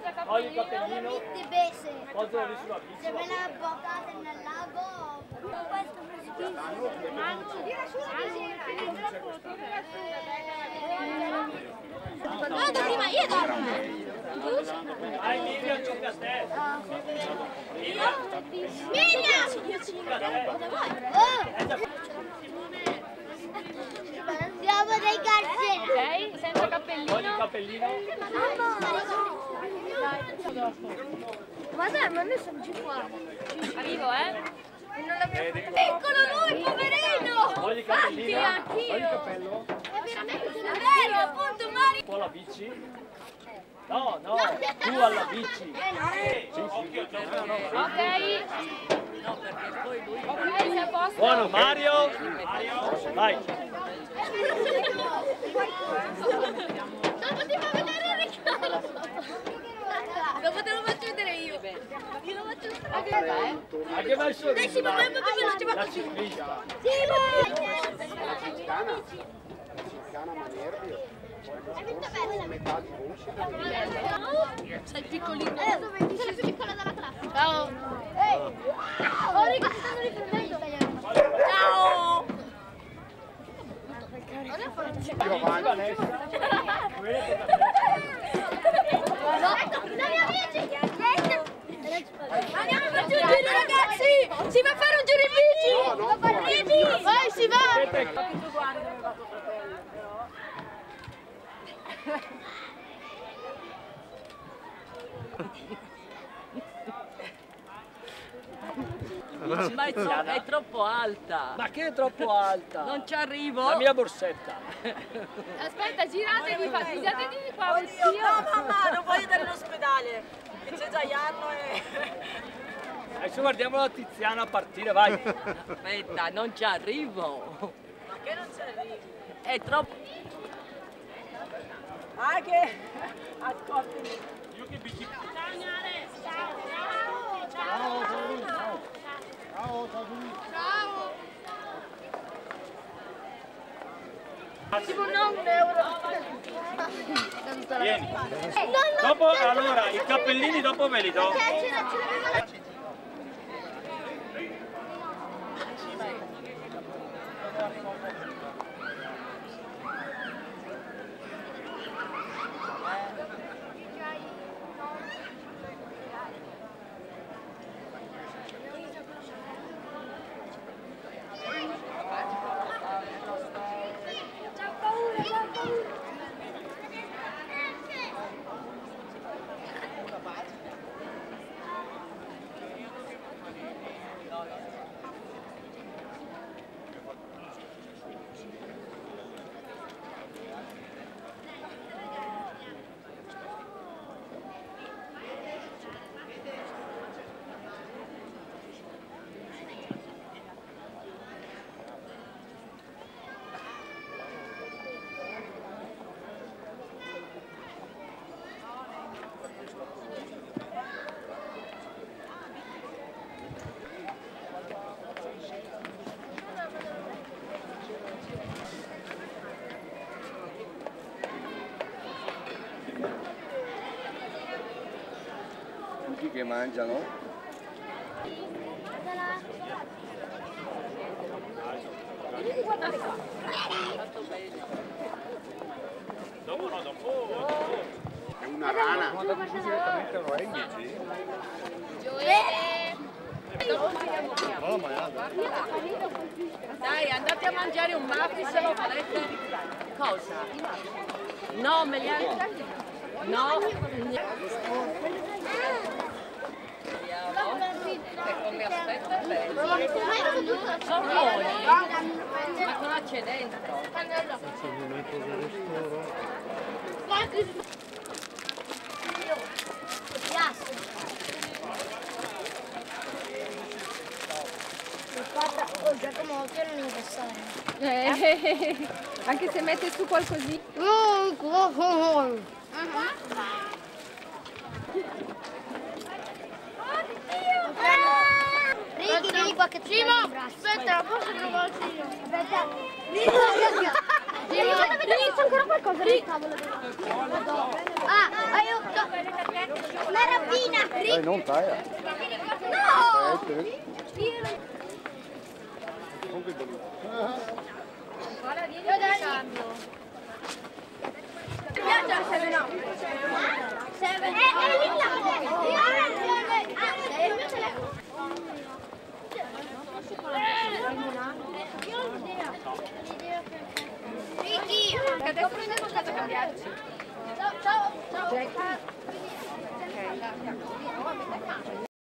Voglio il cappellino. Di bese. Posa lì sulla bici. Se me la buttate nel lago, questo freschissimo. Tira su la vado prima, io Dai, Miriam, gioca a te. Miriam! Siamo dei carceri. Ok, senza cappellino. Voglio il cappellino. Ma dai, ma noi siamo giù qua. Arrivo, Piccolo lui, poverino! Voglio il cappellino. Anch'io. Voglio il cappello. È veramente vero, appunto, Mario! Un po' la bici. No, no, tu alla bici. Sì, sì. Ok. No, perché poi lui... Ok, sei a posto. Buono, Mario. Vai. Dopo ti fa vedere il ricavo! Dopo te lo faccio vedere io! Io lo faccio vedere! Anche vai su. Dai, sì, ma vai un po' più veloce, va La così! ciclista. Ciccana Manerbio. Hai vinto bene! Metà di voce. Sei piccolino! Sei la più piccola della classe! Ciao! Ehi! Oh, raga, ti stanno riprendendo! Ciao! La mia bici! Andiamo a fare un giro, ragazzi! Si va a fare un giro in bici! Vai, si va! Ma è troppo alta. Ma che è troppo alta? Non ci arrivo. La mia borsetta. Aspetta, giratevi, giratevi di qua. Oddio, no mamma, non voglio andare in ospedale. Che c'è Giaiano e... Adesso guardiamo la Tiziana a partire, vai. Aspetta, non ci arrivo. Ma che non ci arrivi? È troppo... Anche... Ascoltami. Io che bici. Tipo no, €1. Vieni. Dopo, allora, i cappellini dopo me li do. Tutti che mangiano. Dopo no, dopo. È una rana. Sono andato giù direttamente a Orengi. No, ma è alta. Dai, andate a mangiare un muffin se lo volete. Cosa? No, me li hanno... No. E come aspetta è bello. Sono buoni. Ma cosa c'è dentro? Oh, Giacomo, che non incassare. Anche se mette su qualcosì. Ricky, vieni qua che ti prendo il braccio. Aspetta, la posso provare io? Aspetta. Ricky, c'è ancora qualcosa nel tavolo. Ah, aiuto. Dai, non taia. No! Comunque bello. Guarda, vieni al cambio. Piace a 7 up. 7 up. È lì il mio telefono. Io ho l'idea. Vicky! Adesso prendiamo cosa cambiarci. Ciao, ciao, ciao.